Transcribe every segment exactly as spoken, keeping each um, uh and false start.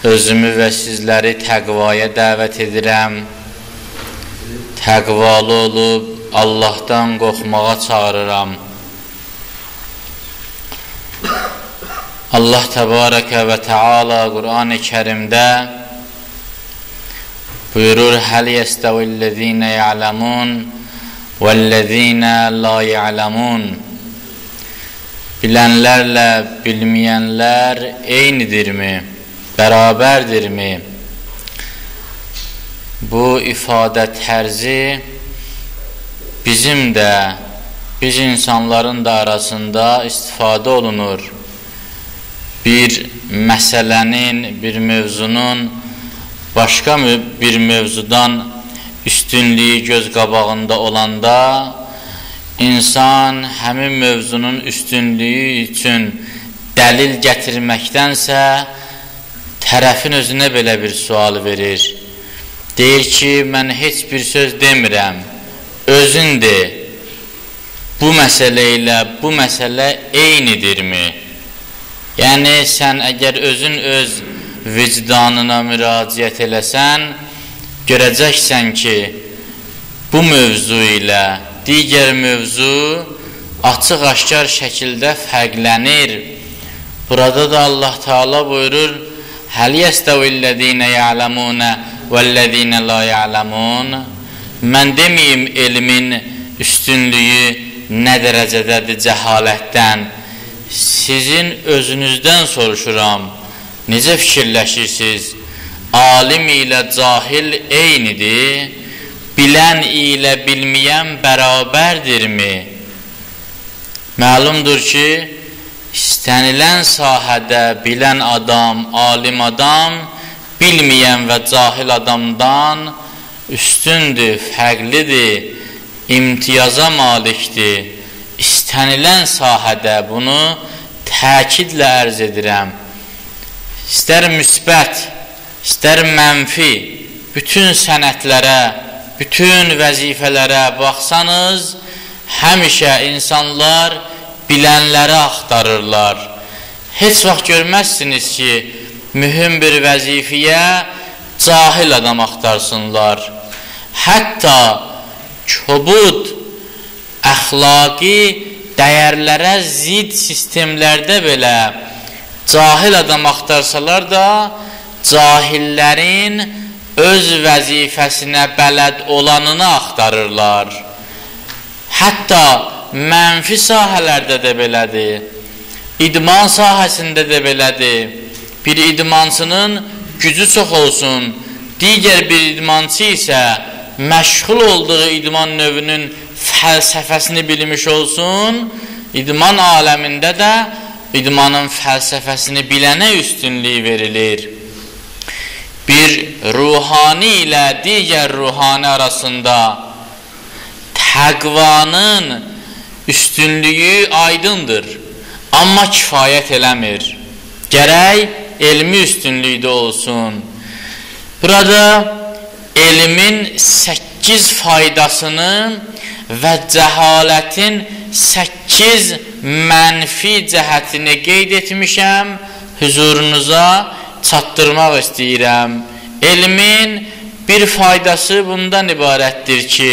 Özümü və sizləri təqvaya dəvət edirəm. Təqvalı olub Allahdan qorxmağa çağırıram. Allah Təbarəkə və Teala Qur'an-ı Kərimdə buyurur: Həl yəstəvillezine ya'lemun vellezine la ya'lemun. Bilənlərlə bilməyənlər eynidirmi? Bərabərdirmi? Bu ifadə tərzi bizim də, biz insanların da arasında istifadə olunur. Bir məsələnin, bir mövzunun başqa bir mövzudan üstünlüyü göz qabağında olanda insan həmin mövzunun üstünlüyü üçün dəlil gətirməkdənsə tərəfin özünə belə bir sual verir. Deyir ki, mən heç bir söz demirəm, özün de, bu məsələ ilə bu məsələ eynidirmi? Yəni, sən əgər özün öz vicdanına müraciət eləsən, görəcəksən ki, bu mövzu ilə digər mövzu açıq-aşkar şəkildə fərqlənir. Burada da Allah Teala buyurur: Həl yəstəvillezine ya'lemunə vellezine la ya'lemun. Mən deməyim elmin üstünlüyü nə dərəcədədir cəhalətdən. Sizin özünüzdən soruşuram. Necə fikirləşirsiniz? Alim ilə cahil eynidir? Bilən ilə bilməyən bərabərdirmi? Məlumdur ki, istənilən sahədə bilən adam, alim adam, bilməyən və cahil adamdan üstündür, fərqlidir, imtiyaza malikdir. İstənilən sahədə bunu təkidlə ərz edirəm. İstər müsbət, istər mənfi, bütün sənətlərə, bütün vəzifələrə baxsanız, həmişə insanlar bilənləri axtarırlar. Heç vaxt görməzsiniz ki, mühüm bir vəzifəyə cahil adam axtarsınlar. Hətta kobud, əxlaqi dəyərlərə zid sistemlərdə belə cahil adam axtarsalar da, cahillərin öz vəzifəsinə bələd olanını axtarırlar. Hətta mənfi sahələrdə də belədir, idman sahəsində də belədir. Bir idmançının gücü çox olsun, digər bir idmançı isə məşğul olduğu idman növünün fəlsəfəsini bilmiş olsun, idman aləmində də idmanın fəlsəfəsini bilənə üstünlük verilir. Bir ruhani ilə digər ruhani arasında təqvanın üstünlüyü aydındır, amma kifayət eləmir. Gərək elmi üstünlükdə olsun. Burada elmin səkkiz faydasını və cəhalətin səkkiz mənfi cəhətini qeyd etmişəm, huzurunuza çatdırmaq istəyirəm. Elmin bir faydası bundan ibarətdir ki,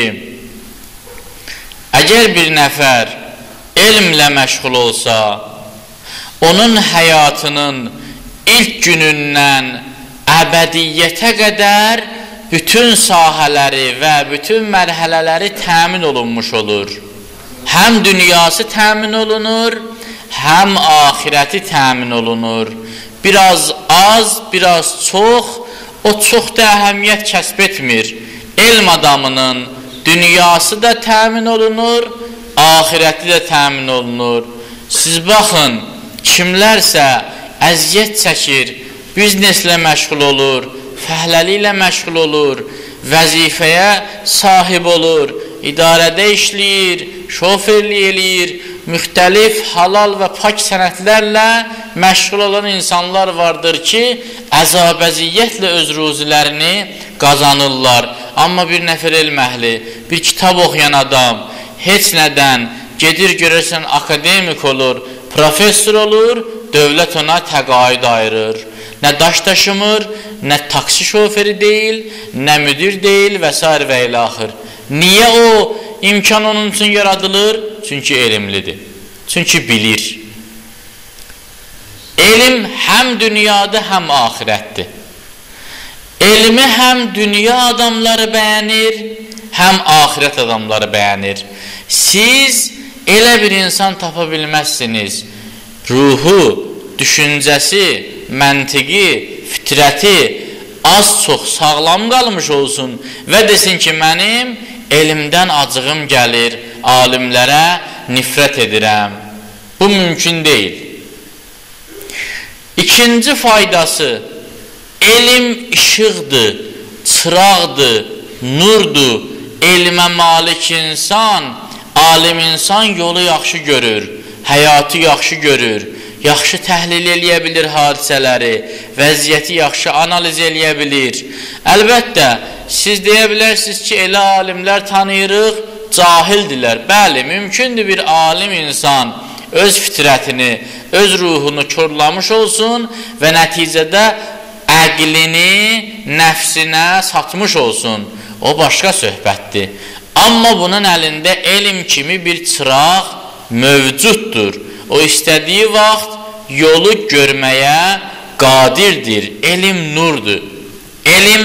əgər bir nəfər elmlə məşğul olsa, onun həyatının ilk günündən əbədiyyətə qədər bütün sahələri və bütün mərhələləri təmin olunmuş olur. Həm dünyası təmin olunur, həm ahirəti təmin olunur. Biraz az, biraz çox, o çox da əhəmiyyət kəsb etmir. Elm adamının dünyası da təmin olunur, ahirəti də təmin olunur. Siz baxın, kimlərsə əziyyət çəkir, bizneslə məşğul olur, fəhləliklə məşğul olur, vəzifəyə sahib olur, idarədə işləyir, şoferlik eləyir, müxtəlif halal və pak sənətlərlə məşğul olan insanlar vardır ki, əzab-əziyyətlə öz ruzilərini qazanırlar. Amma bir nəfər elm əhli, bir kitab oxuyan adam heç nədən gedir, görürsən akademik olur, professor olur, dövlət ona təqaüd ayırır. Nə daş daşımır, nə taksi şoförü deyil, nə müdir deyil və s. və ilə axır. Niyə o imkan onun üçün yaradılır? Çünki elmlidir. Çünki bilir. Elm həm dünyada, həm axirətdir. Elmi həm dünya adamları bəyənir, həm axirət adamları bəyənir. Siz elə bir insan tapa bilməzsiniz. Ruhu, düşüncəsi, məntiqi, fitrəti az-çox sağlam qalmış olsun və desin ki, mənim elmdən acığım gəlir, alimlərə nifrət edirəm. Bu mümkün deyil. İkinci faydası, elm işıqdır, çıraqdır, nurdur. Elmə malik insan, alim insan yolu yaxşı görür, həyatı yaxşı görür, yaxşı təhlil eləyə bilir hadisələri, vəziyyəti yaxşı analiz eləyə bilir. Əlbəttə, siz deyə bilərsiniz ki, elə alimlər tanıyırıq, cahildirlər. Bəli, mümkündür bir alim insan öz fitrətini, öz ruhunu körlamış olsun və nəticədə əqlini nəfsinə satmış olsun. O başqa söhbətdir. Amma bunun əlində elm kimi bir çıraq mövcuddur. O istədiyi vaxt yolu görməyə qadirdir. Elm nurdur. Elm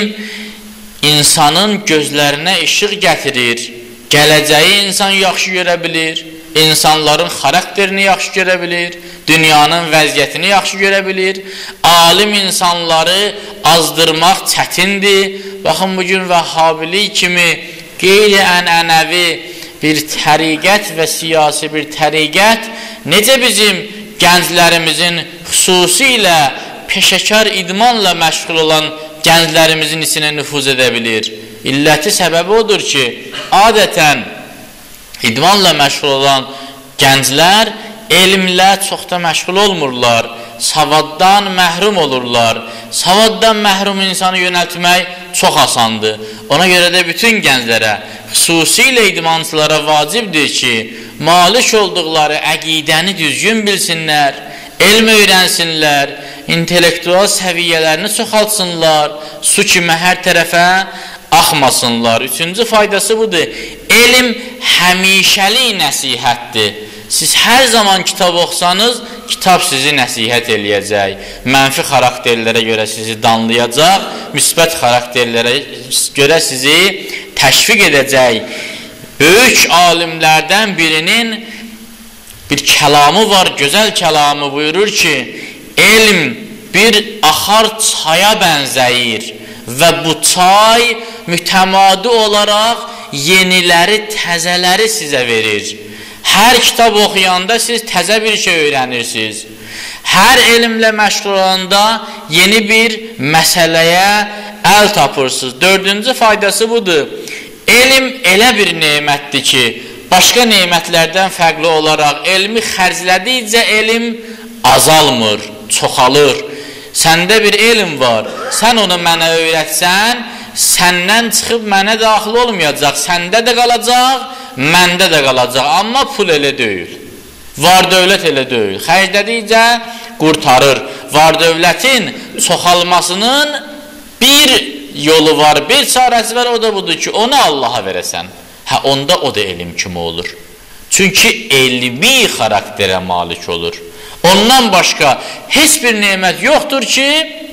insanın gözlərinə işıq gətirir. Gələcəyi insan yaxşı görə bilir. İnsanların xarakterini yaxşı görə bilir. Dünyanın vəziyyətini yaxşı görə bilir. Alim insanları azdırmaq çətindir. Baxın, bugün vəhhabilik kimi qeyri-ənənəvi bir təriqət və siyasi bir təriqət necə bizim gənclərimizin xüsusilə peşəkar idmanla məşğul olan gənclərimizin içinə nüfuz edə bilir? İlləti səbəbi odur ki, adətən idmanla məşğul olan gənclər elmlə çox da məşğul olmurlar, savaddan məhrum olurlar. Savaddan məhrum insanı yönəltmək çox asandır. Ona görə də bütün gənclərə, xüsusilə idmançılara vacibdir ki, malik olduqları əqidəni düzgün bilsinlər, elm öyrənsinlər, intellektual səviyyələrini çoxaltsınlar, su kimi hər tərəfə axmasınlar. Üçüncü faydası budur. Elm həmişəlik nəsihətdir. Siz hər zaman kitab oxusanız, kitab sizi nəsihət eləyəcək. Mənfi xarakterlərə görə sizi danlayacaq, müsbət xarakterlərə görə sizi təşviq edəcək. Böyük alimlərdən birinin bir kəlamı var, gözəl kəlamı buyurur ki, elm bir axar çaya bənzəyir və bu çay mütəmadi olaraq yeniləri, təzələri sizə verir. Hər kitab oxuyanda siz təzə bir şey öyrənirsiniz. Hər elmlə məşğul olanda yeni bir məsələyə əl tapırsınız. Dördüncü faydası budur. Elm elə bir nemətdir ki, başqa nemətlərdən fərqli olaraq elmi xərclədikcə elm azalmır, çoxalır. Səndə bir elm var, sən onu mənə öyrətsən, səndən çıxıb mənə daxil olmayacaq, səndə də qalacaq, məndə də qalacaq. Amma pul elə deyil, var dövlət elə deyil. Xərclədikcə qurtarır. Var dövlətin çoxalmasının bir yolu var, bir çarəsi var, o da budur ki, onu Allaha verəsən. Hə, onda o da elm kimi olur. Çünki elmi xarakterə malik olur. Ondan başqa heç bir nemət yoxdur ki,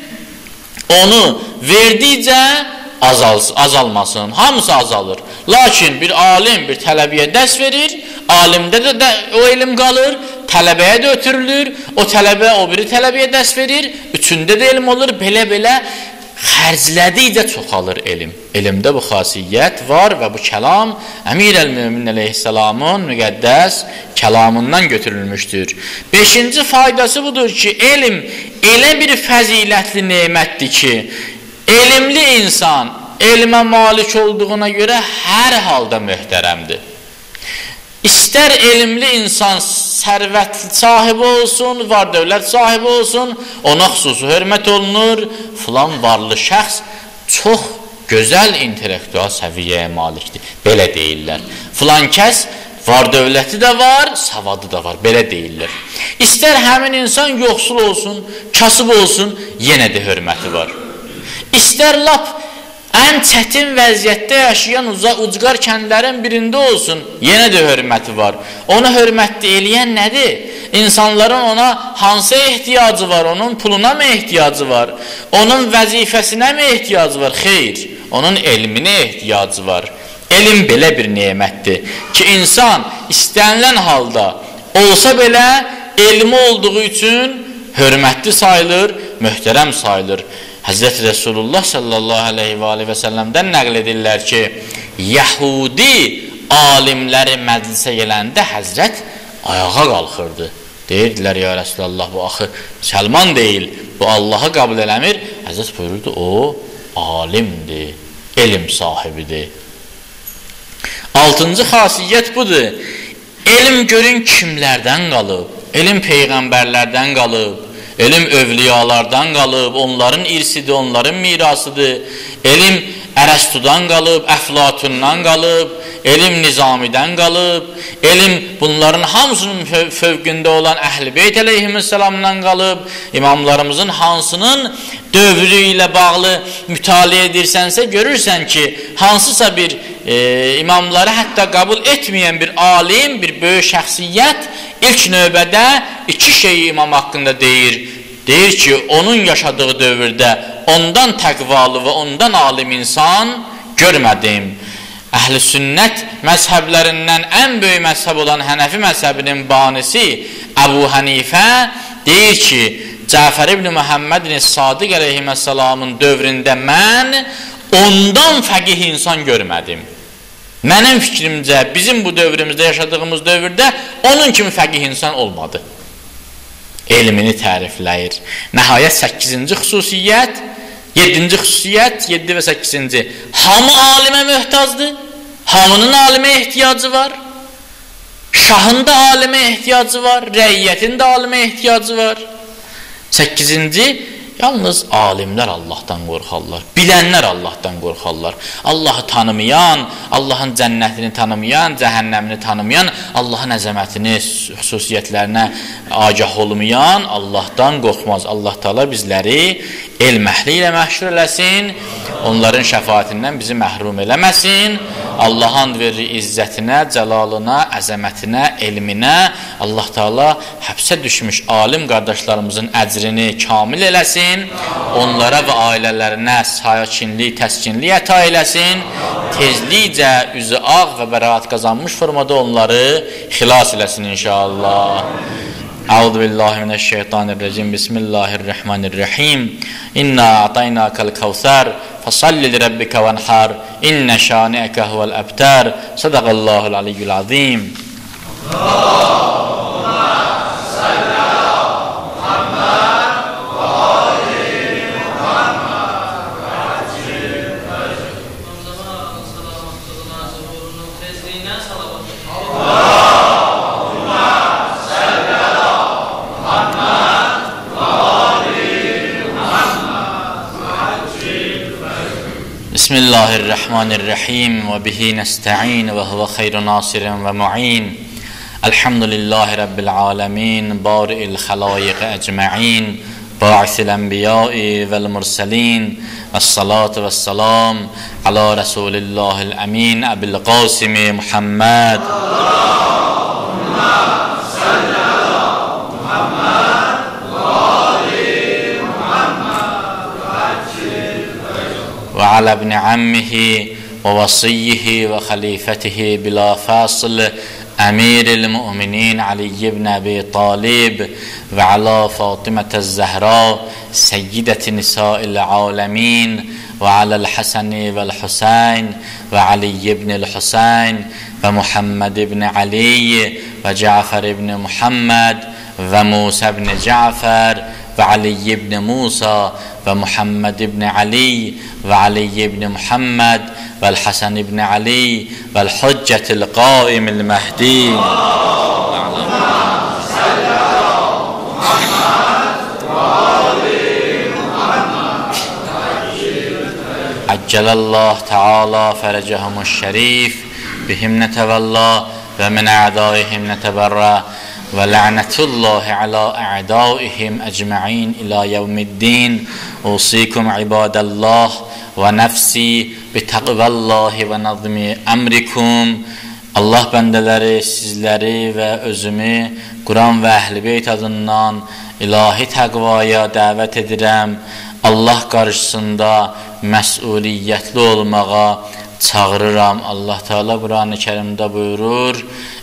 onu verdikcə azal, azalmasın. Hamısı azalır. Lakin bir alim bir tələbəyə dərs verir, alimdə də, də o elm qalır, tələbəyə də ötürülür, o tələbə o biri tələbəyə dərs verir, üçündə də elm olur, belə-belə xərclədikcə çoxalır elm. Elmdə bu xasiyyət var və bu kəlam Əmir əl-Mömin əleyhissalamın müqəddəs kəlamından götürülmüşdür. Beşinci faydası budur ki, elm elə bir fəzilətli nemətdir ki, elmli insan elmə malik olduğuna görə hər halda möhtərəmdir. İstər elmli insan sərvət sahibi olsun, var dövlət sahibi olsun, ona xüsusi hörmət olunur. Filan varlı şəxs çox gözəl intellektual səviyyəyə malikdir. Belə deyirlər. Filan kəs var dövləti də var, savadı da var, belə deyirlər. İstər həmin insan yoxsul olsun, kasıb olsun, yenə də hörməti var. İstər lap ən çətin vəziyyətdə yaşayan ucqar kəndlərin birində olsun, yenə də hörməti var. Ona hörmətli eləyən nədir? İnsanların ona hansı ehtiyacı var? Onun puluna mı ehtiyacı var? Onun vəzifəsinə mi ehtiyacı var? Xeyr, onun elminə ehtiyacı var. Elm belə bir nemətdir ki, insan istənilən halda olsa belə elmi olduğu üçün hörmətli sayılır, möhtərəm sayılır. Həzrəti Resulullah sallallahu aleyhi və aleyhi və səlləmdən nəql edirlər ki, Yəhudi alimləri məclisə gələndə Həzrət ayağa qalxırdı. Deyirdilər, ya Resulallah, bu axı Səlman deyil, bu Allahı qəbul eləmir. Həzrət buyururdu, o alimdir, elm sahibidir. Altıncı xasiyyət budur. Elm görün kimlərdən qalıb? Elm peyğəmbərlərdən qalıb. Elm övliyalardan qalıb, onların irsidir, onların mirasıdır. Elm Ərəstudan qalıb, Əflatundan qalıb, elm Nizamidən qalıb, elm bunların hamısının fövqündə olan Əhl-i Beyt əleyhissalamdan qalıb. İmamlarımızın hansının dövrü ilə bağlı mütaliə edirsənsə, görürsən ki, hansısa bir e, imamları hətta qəbul etməyən bir alim, bir böyük şəxsiyyət ilk növbədə iki şeyi imam haqqında deyir. Deyir ki, onun yaşadığı dövrdə ondan təqvalı və ondan alim insan görmədim. Əhl-i sünnət məzhəblərindən ən böyük məzhəb olan Hənəfi məzhəbinin banisi Əbu Hənifə deyir ki, Cəfər ibn Muhammedin Sadiq əleyhissalamın dövründə mən ondan fəqih insan görmədim. Mənim fikrimcə bizim bu dövrümüzdə yaşadığımız dövrdə onun kimi fəqih insan olmadı. Elmini tərifləyir. Nəhayət səkkizinci xüsusiyyət, yeddinci xüsusiyyət, yeddi və səkkizinci. Hamı alimə möhtazdır, hamının alimə ehtiyacı var, şahın da alimə ehtiyacı var, rəiyyətin də alimə ehtiyacı var. Səkkizinci, yalnız alimlər Allahdan qorxarlar, bilənlər Allahdan qorxarlar. Allahı tanımayan, Allahın cənnətini tanımayan, cəhənnəmini tanımayan, Allahın əzəmətini, xüsusiyyətlərinə agah olmayan Allahdan qorxmaz. Allah Teala bizləri elm əhli ilə məhşur eləsin, onların şəfaatindən bizi məhrum eləməsin. Allahın verir izzətinə, cəlalına, əzəmətinə, elminə. Allah Teala həbsə düşmüş alim qardaşlarımızın əcrini kamil eləsin. Onlara və ailələrinə sakinlik, təskinlik əta eləsin. Tezlikcə üzü ağ və bəraət qazanmış formada onları xilas eləsin inşallah. Əuzu billahi mineşşeytanirracim. Bismillahirrahmanirrahim. İnna a'taynakal kevser fasalli li rabbika venhar. İnne şani'eke huvel ebtar. Sadaqallahul aliyyul azim. Bismillahirrahmanirrahim ve bihi nesta'in ve huve hayru nasirin ve mu'in. Elhamdülillahi rabbil alamin, bari'il halayiq ecma'in, ba'isil enbiyai vel mursalin, vessalatu vesselam ala Resulillahil amin, Ebil Qasimi Muhammed. وعلى ابن عمه ووصيه وخليفته بلا فاصل أمير المؤمنين علي بن أبي طالب وعلى فاطمة الزهراء سيدة نساء العالمين وعلى الحسن والحسين وعلي بن الحسين ومحمد بن علي وجعفر بن محمد وموسى بن جعفر وعلي بن موسى ومحمد بن علي وعلي بن محمد والحسن بن علي والحجة القائم المهدي. عجل الله تعالى فرجهم الشريف بهم نتولى və min a'daihim nətəbərrə və la'nətullahi alə a'daihim əcməin ilə yevmiddin. Usikum ibadəllah və nəfsi bitəqvəllahi və nazmi əmrikum. Allah bəndələri, sizləri və özümü Quran və Əhl-i Beyt adından ilahi təqvaya dəvət edirəm. Allah qarşısında məsuliyyətli olmağa çağırıram. Allah Teala Quran-ı Kərimdə buyurur: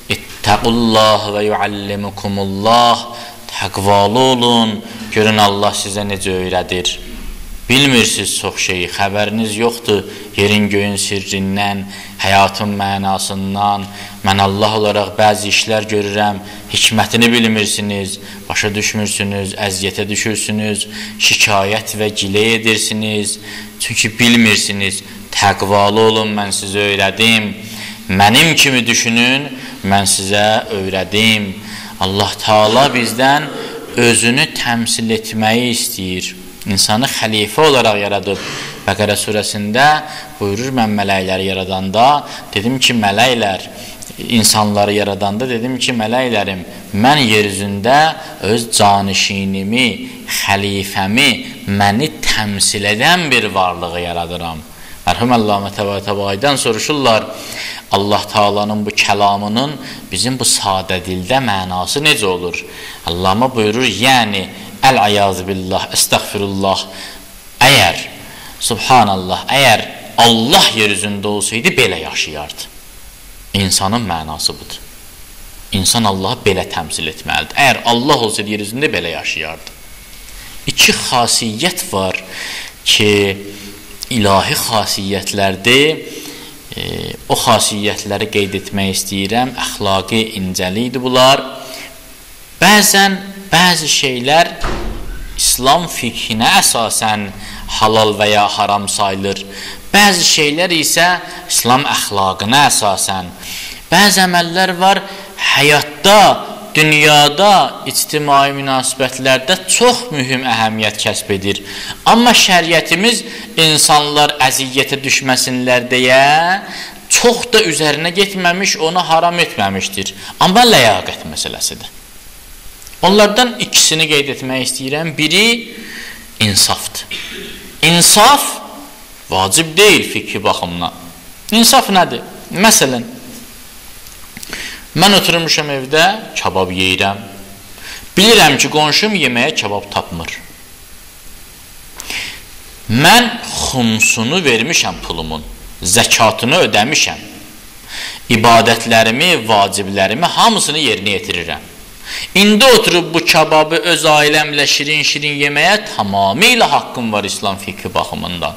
İttəqullah və yuallimukumullah. Təqvalı olun, görün Allah sizə necə öyrədir. Bilmirsiniz çox şeyi, xəbəriniz yoxdur yerin göyün sirrindən, həyatın mənasından. Mən Allah olaraq bəzi işlər görürəm, hikmətini bilmirsiniz, başa düşmürsünüz, əziyyətə düşürsünüz, şikayət və gilə edirsiniz. Çünki bilmirsiniz, təqvalı olun, mən sizə öyrədim. Mənim kimi düşünün, mən sizə öyrədim. Allah Teala bizdən özünü təmsil etməyi istəyir. İnsanı xəlifə olaraq yaradıb. Bəqərə surəsində buyurur, mən mələkləri yaradanda dedim ki, mələklər, insanları yaradanda dedim ki, mələklərim, mən yeryüzündə öz canişinimi, xəlifəmi, məni təmsil edən bir varlığı yaradıram. Mərhum Allāmə Təbətəbaidən soruşurlar, Allah Teala'nın bu kəlamının bizim bu sadə dildə mənası necə olur? Allāmə buyurur, yəni Əl-ayazı billah, əstəğfirullah. Əgər, subhanallah, əgər Allah yeryüzündə olsaydı, belə yaşayardı. İnsanın mənası budur. İnsan Allahı belə təmsil etməlidir. Əgər Allah olsaydı yeryüzündə, belə yaşayardı. İki xasiyyət var ki, ilahi xasiyyətlərdir. E, o xasiyyətləri qeyd etmək istəyirəm. Əxlaqi incəlikdir bunlar. Bəzən bəzi şeylər İslam fikhinə əsasən halal və ya haram sayılır. Bəzi şeylər isə İslam əxlaqına əsasən. Bəzi əməllər var, həyatda, dünyada, ictimai münasibətlərdə çox mühüm əhəmiyyət kəsb edir. Amma şəriətimiz insanlar əziyyətə düşməsinlər deyə çox da üzərinə getməmiş, onu haram etməmişdir. Amma ləyaqət məsələsidir. Onlardan ikisini qeyd etmək istəyirəm. Biri insafdır. İnsaf vacib deyil fikri baxımına. İnsaf nədir? Məsələn, mən oturmuşam evdə, kabab yeyirəm. Bilirəm ki, qonşum yeməyə kabab tapmır. Mən xumsunu vermişəm pulumun, zəkatını ödəmişəm. İbadətlərimi, vaciblərimi hamısını yerinə yetirirəm. İndi oturub bu kababı öz ailəmlə şirin-şirin yeməyə tamamilə haqqım var İslam fikri baxımından.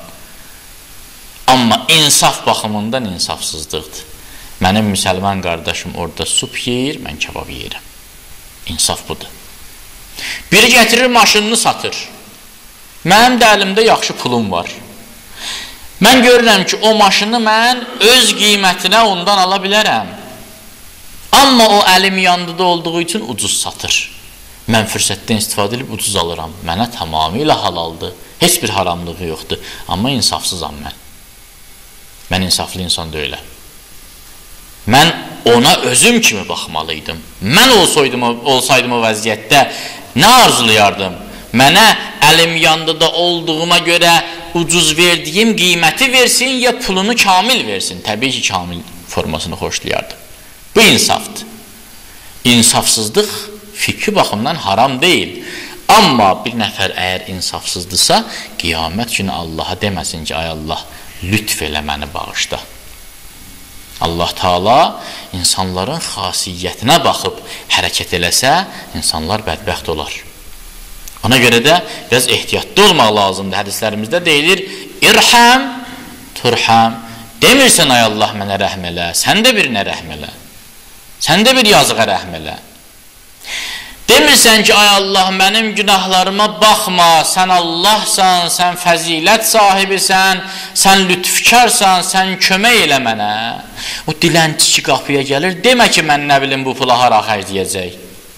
Amma insaf baxımından insafsızlıqdır. Mənim müsəlman qardaşım orada sup yeyir, mən kabab yeyirəm. İnsaf budur. Biri gətirir, maşınını satır. Mənim də əlimdə yaxşı pulum var. Mən görürəm ki, o maşını mən öz qiymətinə ondan ala bilərəm. Amma o əlim yandıda olduğu üçün ucuz satır. Mən fürsətdən istifadə edib ucuz alıram. Mənə tamamilə halaldır. Heç bir haramlığı yoxdur. Amma insafsızam mən. Mən insaflı insan deyiləm. Mən ona özüm kimi baxmalıydım. Mən olsaydım, olsaydım o vəziyyətdə nə arzulayardım? Mənə əlim yandıda olduğuma görə ucuz verdiyim qiyməti versin, ya pulunu kamil versin. Təbii ki, kamil formasını xoşlayardım. Bu insafdır. İnsafsızlıq fikri baxımdan haram deyil. Amma bir nəfər əgər insafsızdırsa, qiyamət günü Allaha deməsin ki, ay Allah, lütf elə məni bağışda. Allah Teala insanların xasiyyətinə baxıb hərəkət eləsə, insanlar bədbəxt olar. Ona görə də biraz ehtiyatlı olmaq lazımdır. Hədislərimizdə deyilir, İrhəm, turhəm. Demirsən, ay Allah mənə rəhm elə, sən də birinə rəhm elə. Sən də bir yazığa rəhm elə. Demirsən ki, ay Allah, mənim günahlarıma baxma, sən Allahsan, sən fəzilət sahibisən, sən lütfkarsan, sən kömək elə mənə. O dilənçi ki, qapıya gəlir, demə ki, mən nə bilim bu pula hara xərcləyəcək.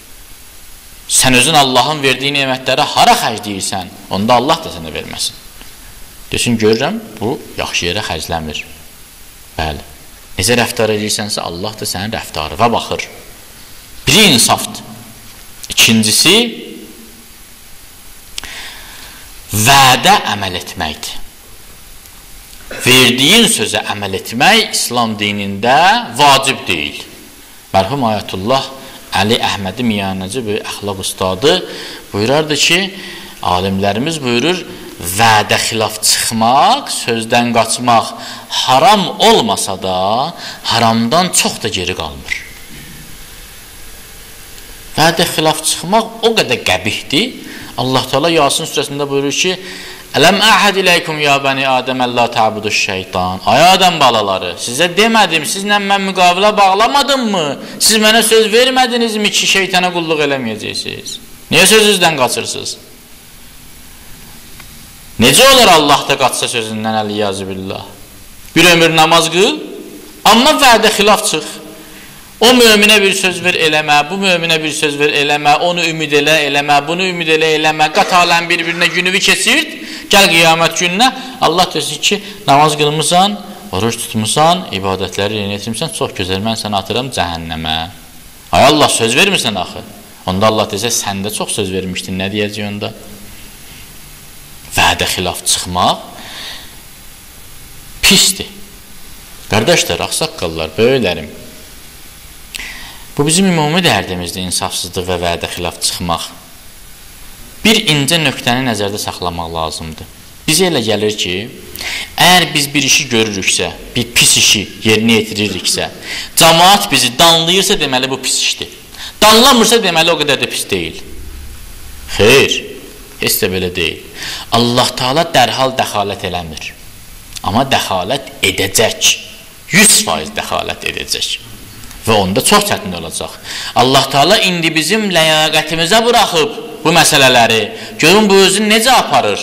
Sən özün Allahın verdiyi nemətləri hara xərcləyirsən, onda Allah da sənə verməsin. Desin, görürəm, bu yaxşı yerə xərcləmir. Bəli. Necə rəftar edirsənsə, Allah da sənin rəftarına baxır. Biri insafdır. İkincisi, vədə əməl etməkdir. Verdiyin sözə əməl etmək İslam dinində vacib deyil. Mərhum Ayətullah Əli Əhmədi Miyanəci böyük əxlaq ustadı buyurardı ki, alimlərimiz buyurur, vədə xilaf çıxmaq, sözdən qaçmaq haram olmasa da, haramdan çox da geri qalmır. Vədə xilaf çıxmaq o qədər qəbihdir. Allah Teala Yasin surəsində buyurur ki, Ələm əhəd iləykum ya bəni Adəm əllə təbuduş şeytan. Ay Adəm balaları, sizə demədim, sizlə mən müqavilə bağlamadım mı? Siz mənə söz vermədinizmi ki, şeytana qulluq eləməyəcəksiniz? Niyə sözünüzdən qaçırsınız? Necə olur Allah da qaçsa sözündən əliyyazı billah? Bir ömür namaz qıl, amma vədə xilaf çıx. O möminə bir söz ver eləmə, bu möminə bir söz ver eləmə, onu ümid elə eləmə, bunu ümid elə eləmə, qatalən bir-birinə günüvi keçirt, gəl qiyamət gününə, Allah desin ki, namaz qılmısan, oruç tutmusan, ibadətləri yerinə yetirmişsən, çox gözəl, mən səni atıram cəhənnəmə. Ay Allah, söz vermirsən axı. Onda Allah desə, sən də çox söz vermişdin, nə deyəcək onda? Vədə xilaf çıxmaq pisdir. Qardaşlar, ağsaqqallar, böyüklərim, bu bizim ümumi dərdimizdir, insafsızlıq və vədə xilaf çıxmaq. Bir incə nöqtəni nəzərdə saxlamaq lazımdır. Bizə elə gəlir ki, əgər biz bir işi görürüksə, bir pis işi yerinə yetiririksə, cəmaat bizi danlayırsa, deməli bu pis işdir. Danlamırsa, deməli o qədər də pis deyil. Xeyr, heç də belə deyil. Allah Teala dərhal dəxalət eləmir. Amma dəxalət edəcək. yüz faiz dəxalət edəcək. Və onda çox çətin olacaq. Allah Teala indi bizim ləyaqətimizə buraxıb bu məsələləri. Görün, bu özünü necə aparır?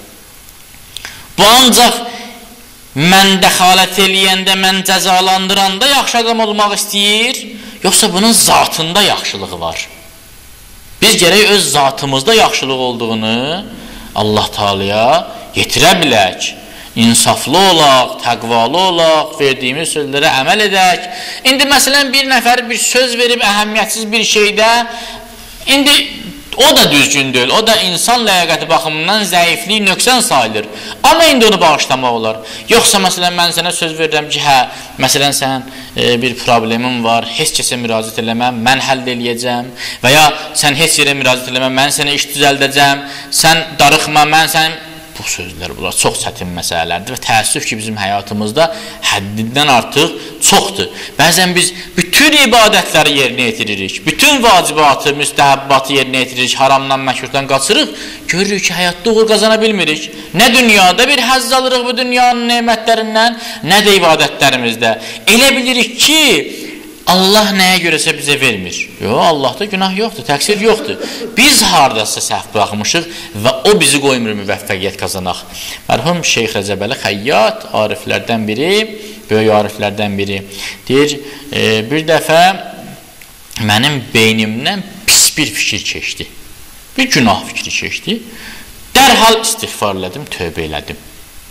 Bu ancaq mən dəxalət eləyəndə, mən cəzalandıranda yaxşı adam olmaq istəyir, yoxsa bunun zatında yaxşılığı var. Biz gərək öz zatımızda yaxşılıq olduğunu Allah Teala'ya yetirə bilək. İnsaflı olaq, təqvalı olaq, verdiyimiz sözlərə əməl edək. İndi məsələn bir nəfər bir söz verib əhəmiyyətsiz bir şeydə, indi o da düzgün deyil, o da insan ləyaqəti baxımından zəiflik, nöqsan sayılır. Amma indi onu bağışlamaq olar. Yoxsa məsələn mən sənə söz verirəm ki, hə, məsələn sən e, bir problemin var, heç kəsə müraciət eləməm, mən həll eləyəcəm və ya sən heç yerə müraciət eləməm, mən sənə iş düzəldəcəm, sən darıxma, mən sən... Bu sözlər, bunlar çox çətin məsələlərdir və təəssüf ki, bizim həyatımızda həddindən artıq çoxdur. Bəzən biz bütün ibadətləri yerinə yetiririk, bütün vacibatı, müstəhəbbatı yerinə yetiririk, haramdan, məkrufdan qaçırıq, görürük ki, həyatda uğur qazana bilmirik. Nə dünyada bir həzz alırıq bu dünyanın nemətlərindən, nə də ibadətlərimizdə. Elə bilirik ki, Allah nəyə görəsə bizə vermir. Yox, Allahda günah yoxdur, təqsir yoxdur. Biz haradasa səhv buraxmışıq və o bizi qoymur müvəffəqiyyət qazanaq. Mərhum Şeyx Rəcəbəli Xəyyat, ariflərdən biri, böyük ariflərdən biri, deyir, e, bir dəfə mənim beynimdən pis bir fikir keçdi. Bir günah fikri keçdi. Dərhal istiğfar elədim, tövbə elədim.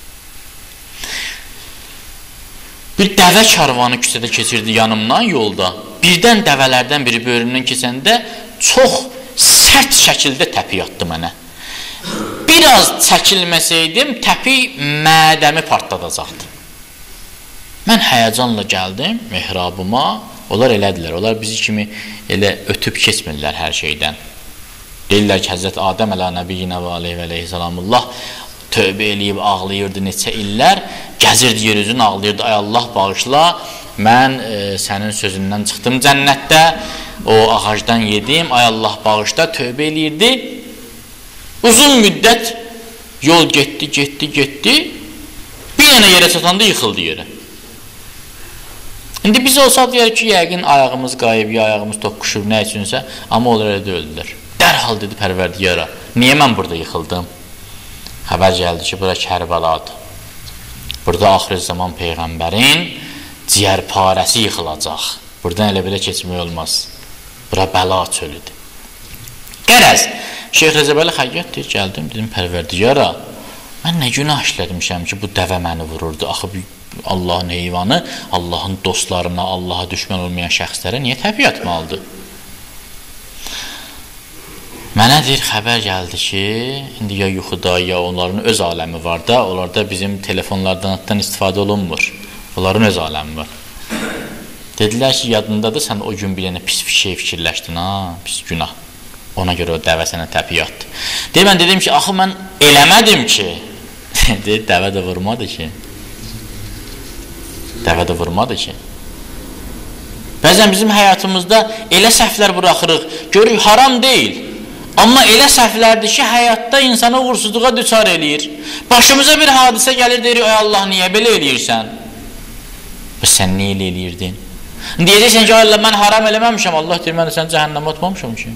Bir dəvə karvanı küçədə keçirdi yanımdan yolda. Birdən dəvələrdən biri bölümdən keçəndə çox sərt şəkildə təpi yatdı mənə. Biraz çəkilməsəydim, təpi mədəmi partladacaqdı. Mən həyəcanla gəldim mehrabıma. Onlar elədilər. Onlar bizi kimi elə ötüb keçmirlər hər şeydən. Deyirlər ki, Həzrət Adəm ələ nəbiyyinə və aleyhi və aleyhi salamullah tövbə eləyib ağlayırdı neçə illər, gəzirdi yer üzünü ağlayırdı, ay Allah bağışla, mən e, sənin sözündən çıxdım cənnətdə, o ağacdan yedim, ay Allah bağışla, tövbə eləyirdi. Uzun müddət yol getdi, getdi, getdi, bir yana yerə çatanda yıxıldı yerə. İndi biz olsaq deyək ki, yəqin ayağımız qayıb, ya ayağımız toqquşub, nə üçünsə, amma onlar elə öldülər. Dərhal dedi Pərvərdigara, niyə mən burada yıxıldım? Xəbər gəldi ki, bura Kərbəladır. Burada axir zaman Peyğəmbərin ciyərparəsi yıxılacaq. Buradan elə belə keçmək olmaz. Bura bəla çölüdür. Qərəz, Şeyx Rəcəbəli Xəyyat deyir, gəldim, dedim Pərvərdigara, mən nə günah işlədmişəm ki, bu dəvə məni vururdu. Axı Allahın heyvanı Allahın dostlarına, Allaha düşmən olmayan şəxslərə niyə təpiy atmalıdır? Mənə deyir, xəbər gəldi ki, indi ya yuxuda, ya onların öz aləmi var da, onlarda bizim telefonlardan istifadə olunmur. Onların öz aləmi var. Dedilər ki, yadındadır, sən o gün bir yana pis bir şey fikirləşdin, ha, pis günah. Ona görə o dəvə sənə təpiy atdı. Deyir, mən dedim ki, axı mən eləmədim ki. Deyir, dəvə də vurmadı ki. Dəvə də vurmadı ki. Bəzən bizim həyatımızda elə səhvlər buraxırıq, görürük, haram deyil. Amma elə səhvlərdir ki, həyatda insanı uğursuzluğa düçar eləyir. Başımıza bir hadisə gəlir, deyir, ay Allah, niyə belə eləyirsən? Və sən niyə elə eləyirdin? Deyəcəksən ki, Allah, mən haram eləməmişəm, Allah deyir, mən də sən cəhənnəmə atmamışam ki.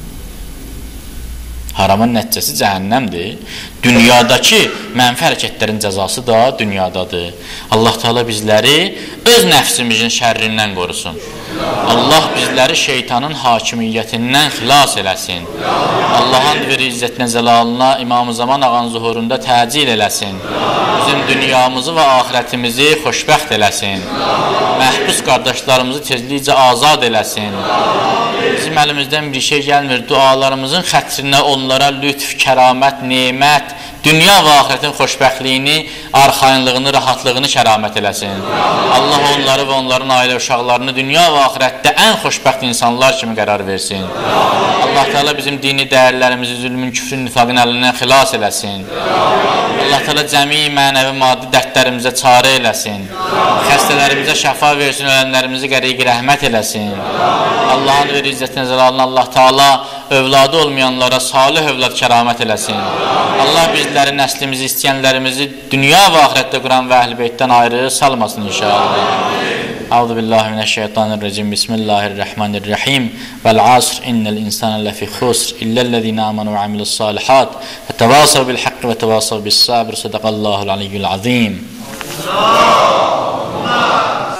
Haramın nəticəsi cəhənnəmdir. Dünyadakı mənfi hərəkətlərin cəzası da dünyadadır. Allah Teala bizləri öz nəfsimizin şərrindən qorusun. Allah bizləri şeytanın hakimiyyətindən xilas eləsin. Allahın bir izzətinə, zəlalına, İmam-ı Zaman ağanın zuhurunda təcil eləsin. Bizim dünyamızı və ahirətimizi xoşbəxt eləsin. Məhbus qardaşlarımızı tezlikcə azad eləsin. Bizim əlimizdən bir şey gəlmir. Dualarımızın xətrinə onlara lütf, kəramət, nemət, dünya və ahirətin xoşbəxtliyini, arxayınlığını, rahatlığını kəramət eləsin. Allah onları və onların ailə uşaqlarını dünya və ahirətdə ən xoşbəxt insanlar kimi qərar versin. Allah Teala bizim dini dəyərlərimizi zülmün, küfrün, nifaqın əlindən xilas eləsin. Allah Teala cəmi, mənəvi, maddi dərdlərimizə çarə eləsin. Xəstələrimizə şəfa versin, ölənlərimizi qəriqi rəhmət eləsin. Allahın ver izzətinə, zəlalına Allah Teala övladı olmayanlara salih övlad kəramət eləsin. Allah bizləri, nəslimizi, istəyənlərimizi dünya və ahirətdə Quran və Əhl-i Beytdən ayrı salmasın inşallah. Əuzu billahi minəşşeytanirracim. Bismillahirrahmanirrahim. Vəl asr innel insana ləfi xusr illellezina amanu və amilus salihat və təvasav bil haqqi və təvasav bis sabr. Sadaqallahul aliyyul azim.